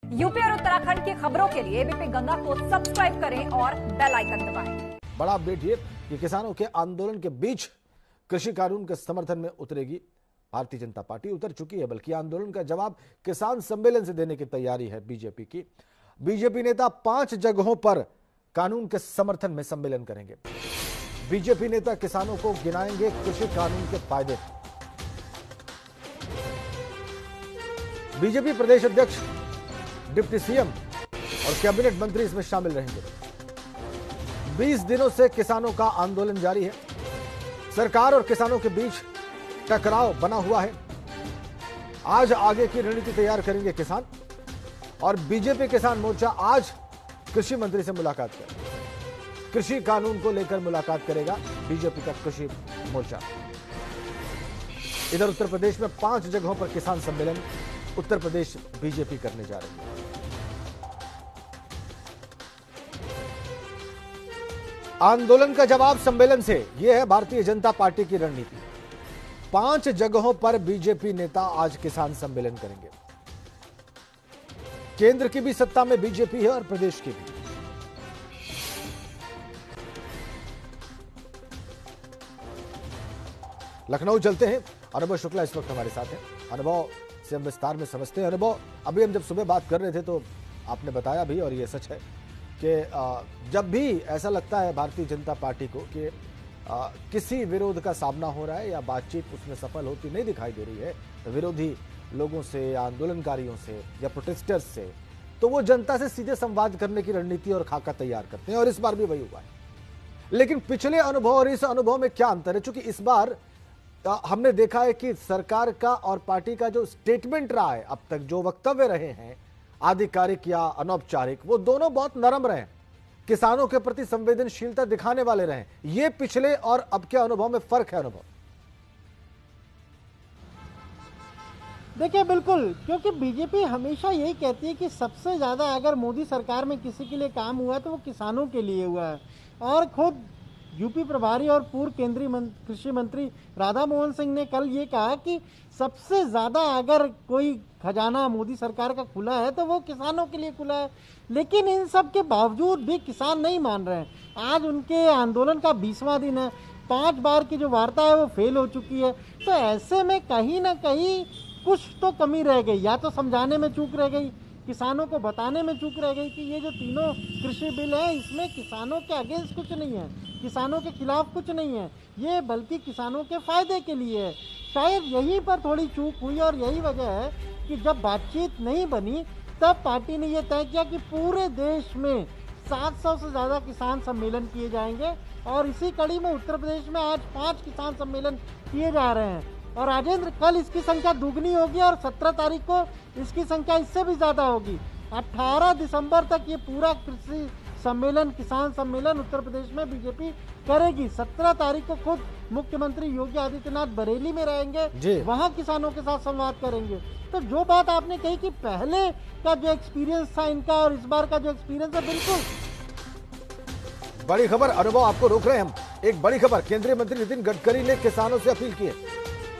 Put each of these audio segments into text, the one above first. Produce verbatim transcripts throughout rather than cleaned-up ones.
UP और उत्तराखंड की खबरों के लिए एबीपी गंगा को सब्सक्राइब करें और बेल आइकन दबाएं। बड़ा अपडेट ये कि किसानों के आंदोलन के बीच कृषि कानून के समर्थन में उतरेगी भारतीय जनता पार्टी। उतर चुकी है, बल्कि आंदोलन का जवाब किसान सम्मेलन से देने की तैयारी है बीजेपी की। बीजेपी नेता पांच जगहों पर कानून के समर्थन में सम्मेलन करेंगे। बीजेपी नेता किसानों को गिनाएंगे कृषि कानून के फायदे। बीजेपी प्रदेश अध्यक्ष, डिप्टी सीएम और कैबिनेट मंत्री इसमें शामिल रहेंगे। बीस दिनों से किसानों का आंदोलन जारी है। सरकार और किसानों के बीच टकराव बना हुआ है। आज आगे की रणनीति तैयार करेंगे किसान, और बीजेपी किसान मोर्चा आज कृषि मंत्री से मुलाकात करेगा। कृषि कानून को लेकर मुलाकात करेगा बीजेपी का कृषि मोर्चा। इधर उत्तर प्रदेश में पांच जगहों पर किसान सम्मेलन उत्तर प्रदेश बीजेपी करने जा रही है। आंदोलन का जवाब सम्मेलन से, यह है भारतीय जनता पार्टी की रणनीति। पांच जगहों पर बीजेपी नेता आज किसान सम्मेलन करेंगे। केंद्र की भी सत्ता में बीजेपी है और प्रदेश की भी। लखनऊ चलते हैं, अनुभव शुक्ला इस वक्त हमारे साथ हैं। अनुभव से हम विस्तार में समझते हैं। अनुभव, अभी हम जब सुबह बात कर रहे थे तो आपने बताया भी, और ये सच है कि जब भी ऐसा लगता है भारतीय जनता पार्टी को कि आ, किसी विरोध का सामना हो रहा है या बातचीत उसमें सफल होती नहीं दिखाई दे रही है विरोधी लोगों से या आंदोलनकारियों से या प्रोटेस्टर्स से, तो वो जनता से सीधे संवाद करने की रणनीति और खाका तैयार करते हैं, और इस बार भी वही हुआ है। लेकिन पिछले अनुभव और इस अनुभव में क्या अंतर है? क्योंकि इस बार आ, हमने देखा है कि सरकार का और पार्टी का जो स्टेटमेंट रहा है, अब तक जो वक्तव्य रहे हैं आधिकारिक या अनौपचारिक, वो दोनों बहुत नरम रहे, किसानों के प्रति संवेदनशीलता दिखाने वाले रहे। ये पिछले और अब के अनुभव में फर्क है। अनुभव देखिए, बिल्कुल, क्योंकि बीजेपी हमेशा यही कहती है कि सबसे ज्यादा अगर मोदी सरकार में किसी के लिए काम हुआ है तो वो किसानों के लिए हुआ है। और खुद यूपी प्रभारी और पूर्व केंद्रीय कृषि मंत्री राधा मोहन सिंह ने कल ये कहा कि सबसे ज्यादा अगर कोई खजाना मोदी सरकार का खुला है तो वो किसानों के लिए खुला है। लेकिन इन सब के बावजूद भी किसान नहीं मान रहे हैं। आज उनके आंदोलन का बीसवां दिन है, पांच बार की जो वार्ता है वो फेल हो चुकी है। तो ऐसे में कहीं ना कहीं कुछ तो कमी रह गई, या तो समझाने में चूक रह गई, किसानों को बताने में चूक रह गई कि ये जो तीनों कृषि बिल है इसमें किसानों के अगेंस्ट कुछ नहीं है, किसानों के खिलाफ कुछ नहीं है, ये बल्कि किसानों के फायदे के लिए है। शायद यहीं पर थोड़ी चूक हुई, और यही वजह है कि जब बातचीत नहीं बनी तब पार्टी ने यह तय किया कि पूरे देश में सात सौ से ज्यादा किसान सम्मेलन किए जाएंगे, और इसी कड़ी में उत्तर प्रदेश में आज पांच किसान सम्मेलन किए जा रहे हैं। और राजेंद्र, कल इसकी संख्या दुगनी होगी और सत्रह तारीख को इसकी संख्या इससे भी ज्यादा होगी। अठारह दिसंबर तक ये पूरा कृषि सम्मेलन, किसान सम्मेलन उत्तर प्रदेश में बीजेपी करेगी। सत्रह तारीख को खुद मुख्यमंत्री योगी आदित्यनाथ बरेली में रहेंगे, वहां किसानों के साथ संवाद करेंगे। तो जो बात आपने कही कि पहले का जो एक्सपीरियंस था इनका और इस बार का जो एक्सपीरियंस है, बिल्कुल बड़ी खबर। अनुभव, आपको रोक रहे हैं हम। एक बड़ी खबर, केंद्रीय मंत्री नितिन गडकरी ने किसानों से अपील की है।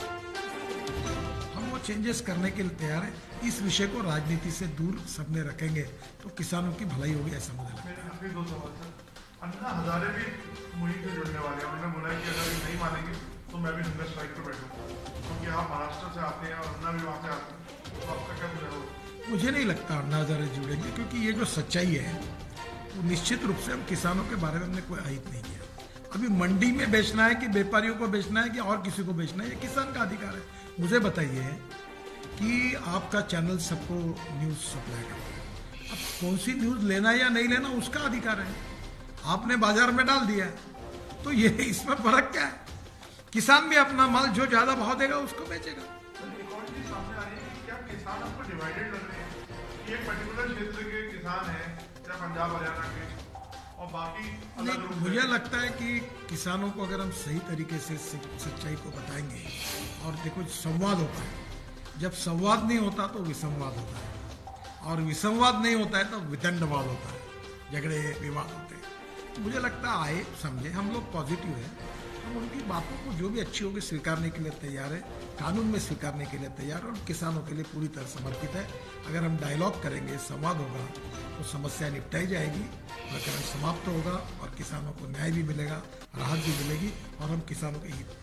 चेंजेस करने के लिए तैयार है। इस विषय को राजनीति से दूर सबने रखेंगे तो किसानों की भलाई होगी, ऐसा मुझे लगता है। दो सवाल सर, अन्ना हजारे भी मुहिम से जुड़ने वाले हैं। उन्होंने बोला कि अगर ये नहीं मानेंगे तो मैं भी हंगर स्ट्राइक पर बैठूंगा, क्योंकि आप महाराष्ट्र से आते हैं और अन्ना भी वहाँ से आते हैं, तो आपका क्या सुझाव होगा? मुझे नहीं लगता अन्ना हजारे जुड़ेंगे, क्योंकि ये जो सच्चाई है वो निश्चित रूप से हम किसानों के बारे में हमने कोई आहित नहीं किया। अभी मंडी में बेचना है कि व्यापारियों को बेचना है कि और किसी को बेचना है, ये किसान का अधिकार है। मुझे बताइए कि आपका चैनल सबको न्यूज़ सप्लाई करता है, अब कौन सी न्यूज़ लेना या नहीं लेना उसका अधिकार है। आपने बाजार में डाल दिया, तो ये इसमें फर्क क्या है? किसान भी अपना माल जो ज्यादा भाव देगा उसको बेचेगा। एक और चीज सामने आ रही है कि क्या किसान आपको डिवाइडेड लग रहे हैं कि एक पर्टिकुलर क्षेत्र के किसान हैं, चाहे पंजाब हरियाणा के, और बाकी अलग रूप? मुझे लगता है कि किसानों को अगर हम सही तरीके से सच्चाई को बताएंगे, और देखो संवाद होता है, जब संवाद नहीं होता तो विसंवाद होता है, और विसंवाद नहीं होता है तो वितंडवाद होता है, झगड़े विवाद होते हैं। तो मुझे लगता है आए समझे, हम लोग पॉजिटिव है, हम उनकी बातों को जो भी अच्छी होगी स्वीकारने के लिए तैयार है, कानून में स्वीकारने के लिए तैयार है और किसानों के लिए पूरी तरह समर्पित है। अगर हम डायलॉग करेंगे, संवाद होगा तो समस्या निपटाई जाएगी, प्रकरण समाप्त होगा और किसानों को न्याय भी मिलेगा, राहत भी मिलेगी और हम किसानों के हित।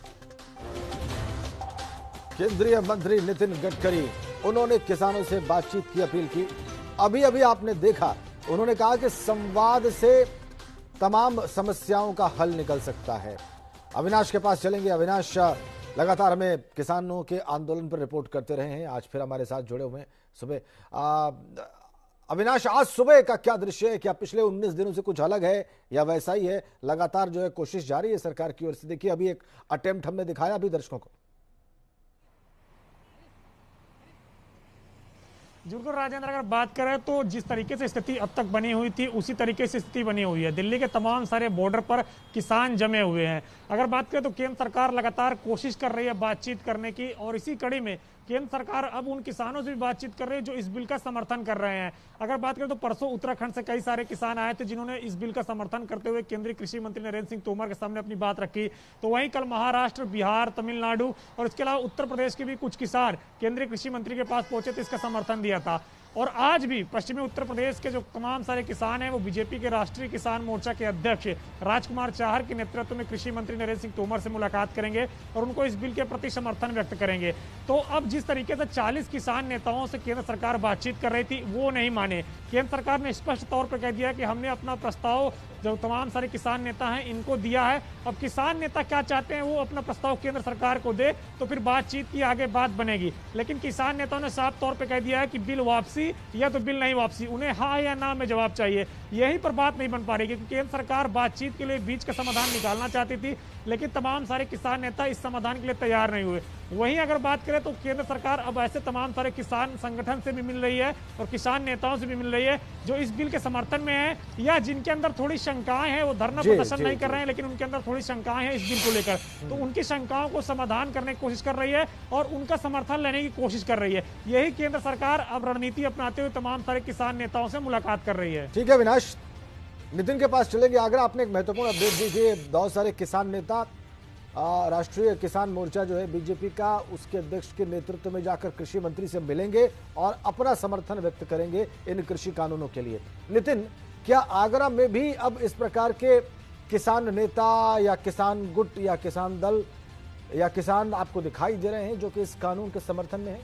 केंद्रीय मंत्री नितिन गडकरी, उन्होंने किसानों से बातचीत की अपील की। अभी अभी आपने देखा, उन्होंने कहा कि संवाद से तमाम समस्याओं का हल निकल सकता है। अविनाश के पास चलेंगे। अविनाश लगातार हमें किसानों के आंदोलन पर रिपोर्ट करते रहे हैं, आज फिर हमारे साथ जुड़े हुए हैं सुबह। अविनाश, आज सुबह का क्या दृश्य है? क्या पिछले उन्नीस दिनों से कुछ अलग है या वैसा ही है? लगातार जो है कोशिश जारी है सरकार की ओर से। देखिए, अभी एक अटेम्प्ट हमने दिखाया अभी दर्शकों को। बिल्कुल राजेंद्र, अगर बात करें तो जिस तरीके से स्थिति अब तक बनी हुई थी उसी तरीके से स्थिति बनी हुई है। दिल्ली के तमाम सारे बॉर्डर पर किसान जमे हुए हैं। अगर बात करें तो केंद्र सरकार लगातार कोशिश कर रही है बातचीत करने की और इसी कड़ी में केंद्र सरकार अब उन किसानों से भी बातचीत कर रही है जो इस बिल का समर्थन कर रहे हैं। अगर बात करें तो परसों उत्तराखंड से कई सारे किसान आए थे जिन्होंने इस बिल का समर्थन करते हुए केंद्रीय कृषि मंत्री नरेंद्र सिंह तोमर के सामने अपनी बात रखी। तो वहीं कल महाराष्ट्र, बिहार, तमिलनाडु और इसके अलावा उत्तर प्रदेश के भी कुछ किसान केंद्रीय कृषि मंत्री के पास पहुंचे तो इसका समर्थन दिया था। और आज भी पश्चिमी उत्तर प्रदेश के जो तमाम सारे किसान हैं वो बीजेपी के राष्ट्रीय किसान मोर्चा के अध्यक्ष राजकुमार चाहर के नेतृत्व में कृषि मंत्री नरेंद्र सिंह तोमर से मुलाकात करेंगे और उनको इस बिल के प्रति समर्थन व्यक्त करेंगे। तो अब जिस तरीके से चालीस किसान नेताओं से केंद्र सरकार बातचीत कर रही थी वो नहीं माने। केंद्र सरकार ने स्पष्ट तौर पर कह दिया कि हमने अपना प्रस्ताव जो तमाम सारे किसान नेता हैं इनको दिया है। अब किसान नेता क्या चाहते हैं वो अपना प्रस्ताव केंद्र सरकार को दे तो फिर बातचीत की आगे बात बनेगी। लेकिन किसान नेताओं ने साफ तौर पे कह दिया है कि बिल वापसी या तो बिल नहीं वापसी, उन्हें हाँ या ना में जवाब चाहिए। यहीं पर बात नहीं बन पा रही क्योंकि केंद्र सरकार बातचीत के लिए बीच का समाधान निकालना चाहती थी, लेकिन तमाम सारे किसान नेता इस समाधान के लिए तैयार नहीं हुए। वहीं अगर बात करें तो केंद्र सरकार अब ऐसे तमाम सारे किसान संगठन से भी मिल रही है और किसान नेताओं से भी मिल रही है जो इस बिल के समर्थन में है या जिनके अंदर थोड़ी शंकाएं हैं। वो धरना प्रदर्शन नहीं कर रहे हैं लेकिन उनके अंदर थोड़ी शंकाएं हैं इस बिल को लेकर, तो उनकी शंकाओं को समाधान करने की कोशिश कर रही है और उनका समर्थन लेने की कोशिश कर रही है। यही केंद्र सरकार अब रणनीति अपनाते हुए तमाम सारे किसान नेताओं से मुलाकात कर रही है। ठीक है विनाश, नितिन के पास चलेंगे। आगरा आपने एक महत्वपूर्ण अपडेट दीजिए। बहुत सारे किसान नेता राष्ट्रीय किसान मोर्चा जो है बीजेपी का, उसके अध्यक्ष के नेतृत्व में जाकर कृषि मंत्री से मिलेंगे और अपना समर्थन व्यक्त करेंगे इन कृषि कानूनों के लिए। नितिन, क्या आगरा में भी अब इस प्रकार के किसान नेता या किसान गुट या किसान दल या किसान आपको दिखाई दे रहे हैं जो कि इस कानून के समर्थन में है?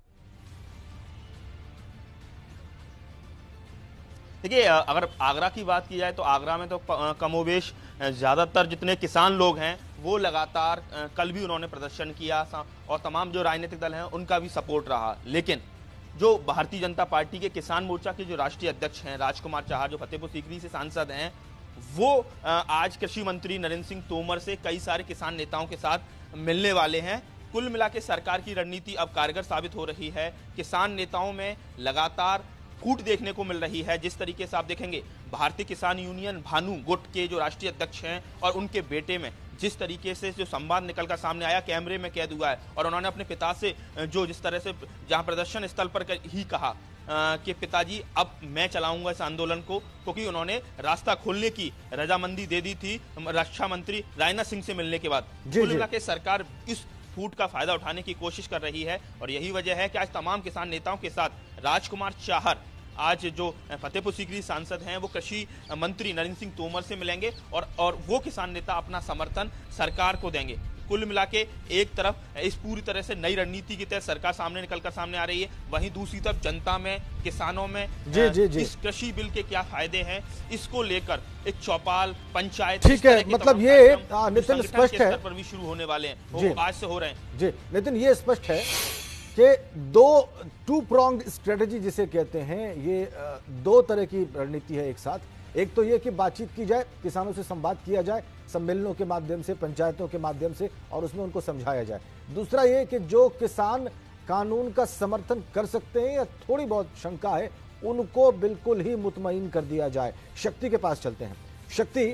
देखिए, अगर आगरा की बात की जाए तो आगरा में तो कमोवेश ज़्यादातर जितने किसान लोग हैं वो लगातार, कल भी उन्होंने प्रदर्शन किया और तमाम जो राजनीतिक दल हैं उनका भी सपोर्ट रहा। लेकिन जो भारतीय जनता पार्टी के किसान मोर्चा के जो राष्ट्रीय अध्यक्ष हैं राजकुमार चाहर, जो फतेहपुर सीकरी से सांसद हैं, वो आज कृषि मंत्री नरेंद्र सिंह तोमर से कई सारे किसान नेताओं के साथ मिलने वाले हैं। कुल मिला के सरकार की रणनीति अब कारगर साबित हो रही है। किसान नेताओं में लगातार फूट देखने को मिल रही है। जिस तरीके से आप देखेंगे भारतीय किसान यूनियन भानु गुट के जो राष्ट्रीय अध्यक्ष हैं और उनके बेटे में जिस तरीके से जो संवाद निकलकर सामने आया, कैमरे में कैद हुआ है और उन्होंने अपने पिता से जो जिस तरह से जहां प्रदर्शन स्थल पर ही कहा कि पिताजी अब मैं चलाऊंगा इस आंदोलन को, क्योंकि उन्होंने रास्ता खोलने की रजामंदी दे दी थी रक्षा मंत्री राजनाथ सिंह से मिलने के बाद। कुल मिला के सरकार इस फूट का फायदा उठाने की कोशिश कर रही है और यही वजह है कि आज तमाम किसान नेताओं के साथ राजकुमार चाहर, आज जो फतेहपुर सीकरी सांसद हैं, वो कृषि मंत्री नरेंद्र सिंह तोमर से मिलेंगे और और वो किसान नेता अपना समर्थन सरकार को देंगे। कुल मिला के एक तरफ इस पूरी तरह से नई रणनीति की तहत सरकार सामने निकलकर सामने आ रही है, वहीं दूसरी तरफ जनता में, किसानों में जी, जी, जी। इस कृषि बिल के क्या फायदे हैं इसको लेकर एक चौपाल, पंचायत, ठीक है, मतलब ये नितिन स्पष्ट है पर भी शुरू होने वाले हैं, वो आज से हो रहे हैं। जी नितिन, ये स्पष्ट है कि दो टू प्रोंग स्ट्रेटेजी जिसे कहते हैं, ये दो तरह की रणनीति है एक साथ। एक तो ये कि बातचीत की जाए, किसानों से संवाद किया जाए सम्मेलनों के माध्यम से, पंचायतों के माध्यम से, और उसमें उनको समझाया जाए। दूसरा ये कि जो किसान कानून का समर्थन कर सकते हैं या थोड़ी बहुत शंका है उनको बिल्कुल ही मुतमईन कर दिया जाए। शक्ति के पास चलते हैं। शक्ति,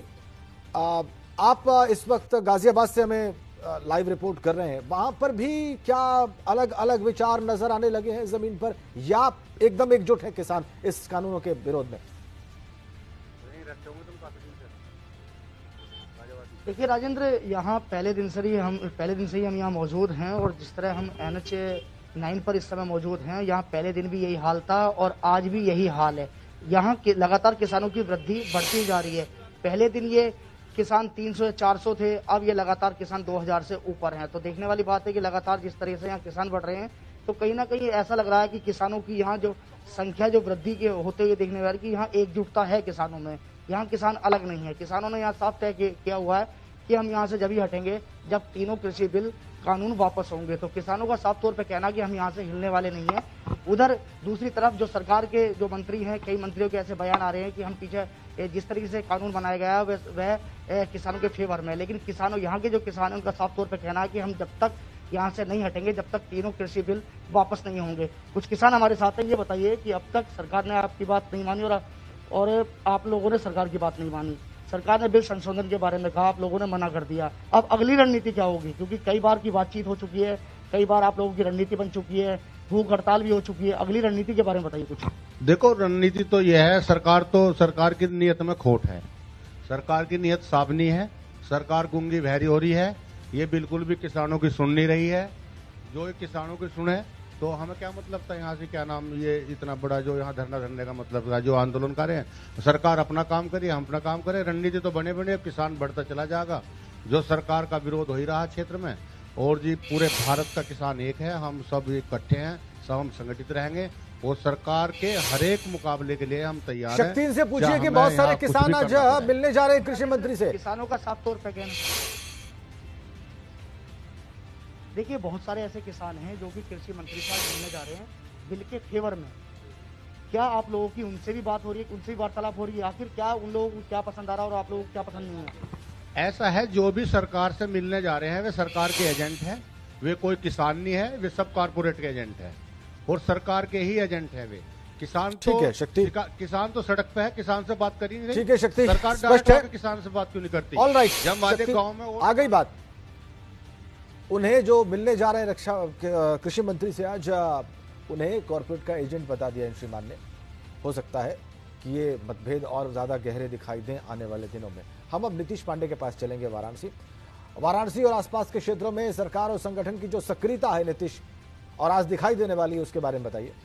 आप इस वक्त गाजियाबाद से हमें लाइव रिपोर्ट कर रहे हैं, वहां पर भी क्या अलग अलग विचार नजर आने लगे हैं जमीन पर, या एकदम एकजुट है किसान इस कानूनों के विरोध में? देखिए राजेंद्र, यहाँ पहले दिन से ही हम पहले दिन से ही हम यहाँ मौजूद हैं और जिस तरह हम एन एच नाइन पर इस समय मौजूद हैं, यहाँ पहले दिन भी यही हाल था और आज भी यही हाल है। यहाँ कि, लगातार किसानों की वृद्धि बढ़ती जा रही है। पहले दिन ये किसान तीन सौ या चार सौ थे, अब ये लगातार किसान दो हज़ार से ऊपर हैं। तो देखने वाली बात है कि लगातार जिस तरह से यहाँ किसान बढ़ रहे हैं, तो कहीं ना कहीं ऐसा लग रहा है कि किसानों की यहाँ जो संख्या जो वृद्धि के होते हुए देखने वाली कि यहाँ एकजुटता है किसानों में। यहाँ किसान अलग नहीं है। किसानों ने यहाँ साफ तय किया हुआ है कि हम यहाँ से जब ही हटेंगे जब तीनों कृषि बिल कानून वापस होंगे। तो किसानों का साफ तौर पे कहना कि हम यहाँ से हिलने वाले नहीं हैं। उधर दूसरी तरफ जो सरकार के जो मंत्री हैं, कई मंत्रियों के ऐसे बयान आ रहे हैं कि हम पीछे जिस तरीके से कानून बनाया गया है वह, वह किसानों के फेवर में। लेकिन किसानों यहाँ के जो किसान हैं उनका साफ तौर पर कहना है कि हम जब तक यहाँ से नहीं हटेंगे जब तक तीनों कृषि बिल वापस नहीं होंगे। कुछ किसान हमारे साथ हैं, ये बताइए कि अब तक सरकार ने आपकी बात नहीं मानी और और आप लोगों ने सरकार की बात नहीं मानी। सरकार ने बिल संशोधन के बारे में कहा, आप लोगों ने मना कर दिया। अब अगली रणनीति क्या होगी? क्योंकि कई बार की बातचीत हो चुकी है, कई बार आप लोगों की रणनीति बन चुकी है, भूख हड़ताल भी हो चुकी है। अगली रणनीति के बारे में बताइए कुछ। देखो, रणनीति तो यह है, सरकार तो सरकार की नीयत में खोट है। सरकार की नीयत साफ नहीं है। सरकार गूंगी बहरी हो रही है। ये बिल्कुल भी किसानों की सुन नहीं रही है। जो किसानों की सुने तो हमें क्या मतलब था यहाँ से, क्या नाम, ये इतना बड़ा जो यहाँ धरना धरने का मतलब था, जो आंदोलन कर रहे हैं। सरकार अपना काम करिए, हम अपना काम करें। रणनीति तो बने बने, किसान बढ़ता चला जाएगा। जो सरकार का विरोध हो ही रहा क्षेत्र में, और जी पूरे भारत का किसान एक है, हम सब इकट्ठे हैं, सब हम संगठित रहेंगे और सरकार के हर एक मुकाबले के लिए हम तैयार हैं। शक्ति से पूछिए कि बहुत सारे किसान आज मिलने जा रहे हैं कृषि मंत्री से। किसानों का साफ तौर पर कहना, देखिए बहुत सारे ऐसे किसान हैं जो कि कृषि मंत्री साहब मिलने जा रहे हैं बिल के फेवर में। क्या आप लोगों की उनसे भी बात हो रही है, उनसे भी वार्तालाप हो रही है? आखिर क्या उन लोगों को क्या पसंद आ रहा है और आप लोगों को क्या पसंद नहीं है? ऐसा है, जो भी सरकार से मिलने जा रहे हैं वे सरकार के एजेंट हैं। वे कोई किसान नहीं है, वे सब कारपोरेट के एजेंट हैं और सरकार के ही एजेंट हैं वे। किसान तो है, शक्ति किसान तो सड़क पे है, किसान से बात करी नहीं। ठीक है शक्ति, सरकार डायरेक्ट आके किसान से बात क्यों नहीं करती? ऑल राइट, जब हमारे गाँव में आ गई बात। उन्हें जो मिलने जा रहे हैं रक्षा कृषि मंत्री से आज, उन्हें कॉर्पोरेट का एजेंट बता दिया श्रीमान ने। हो सकता है कि ये मतभेद और ज्यादा गहरे दिखाई दें आने वाले दिनों में। हम अब नीतीश पांडे के पास चलेंगे। वाराणसी वाराणसी और आसपास के क्षेत्रों में सरकार और संगठन की जो सक्रियता है नीतीश, और आज दिखाई देने वाली है, उसके बारे में बताइए।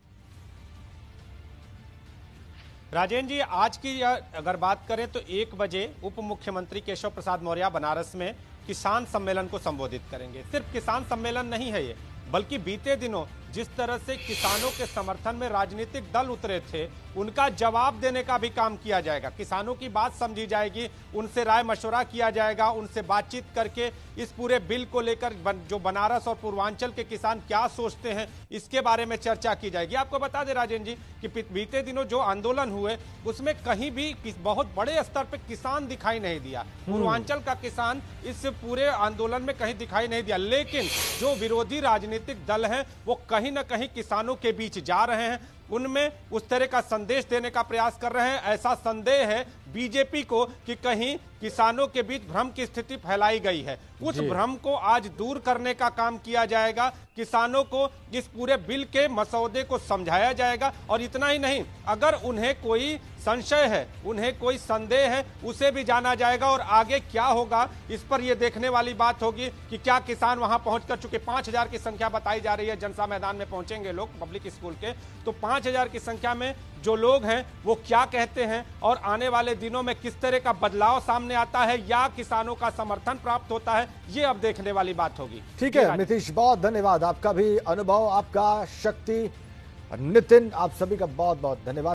राजेंद्र जी, आज की अगर बात करें तो एक बजे उप मुख्यमंत्री केशव प्रसाद मौर्य बनारस में किसान सम्मेलन को संबोधित करेंगे। सिर्फ किसान सम्मेलन नहीं है ये, बल्कि बीते दिनों जिस तरह से किसानों के समर्थन में राजनीतिक दल उतरे थे, उनका जवाब देने का भी काम किया जाएगा। किसानों की बात समझी जाएगी, उनसे राय मशवरा किया जाएगा, उनसे बातचीत करके इस पूरे बिल को लेकर जो बनारस और पूर्वांचल के किसान क्या सोचते हैं, इसके बारे में चर्चा की जाएगी। आपको बता दें राजेंद्र जी कि बीते दिनों जो आंदोलन हुए उसमें कहीं भी बहुत बड़े स्तर पर किसान दिखाई नहीं दिया। पूर्वांचल का किसान इस पूरे आंदोलन में कहीं दिखाई नहीं दिया, लेकिन जो विरोधी राजनीतिक दल हैं वो कहीं ना कहीं किसानों के बीच जा रहे हैं, उनमें उस तरह का संदेश देने का प्रयास कर रहे हैं। ऐसा संदेह है बीजेपी को कि कहीं किसानों के बीच भ्रम की स्थिति फैलाई गई है। उस भ्रम को आज दूर करने का काम किया जाएगा। किसानों को इस पूरे बिल के मसौदे को समझाया जाएगा और इतना ही नहीं, अगर उन्हें कोई संशय है, उन्हें कोई संदेह है, उसे भी जाना जाएगा और आगे क्या होगा इस पर यह देखने वाली बात होगी कि क्या किसान वहां पहुंच कर चुके। पांच हजार की संख्या बताई जा रही है, जनता मैदान में पहुंचेंगे लोग पब्लिक स्कूल के, तो पांच हजार की संख्या में जो लोग हैं वो क्या कहते हैं और आने वाले दिनों में किस तरह का बदलाव सामने आता है या किसानों का समर्थन प्राप्त होता है, ये अब देखने वाली बात होगी। ठीक है नीतीश, बहुत धन्यवाद। आपका भी अनुभव, आपका शक्ति, नितिन, आप सभी का बहुत बहुत धन्यवाद।